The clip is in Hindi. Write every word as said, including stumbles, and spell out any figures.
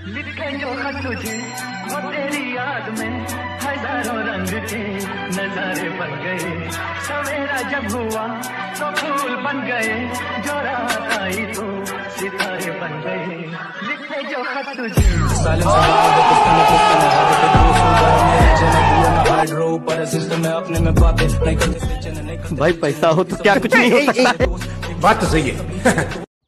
लिखे जो खत तुझे वो तेरी याद में हजारों रंग के नजारे बन गए। सवेरा जब हुआ तो फूल बन गए, जो रात आई तो सितारे बन गए। लिखे जो खत तुझे अपने में बातें नहीं करते। भाई पैसा हो तो क्या कुछ नहीं हो सकता है। बात तो सही है।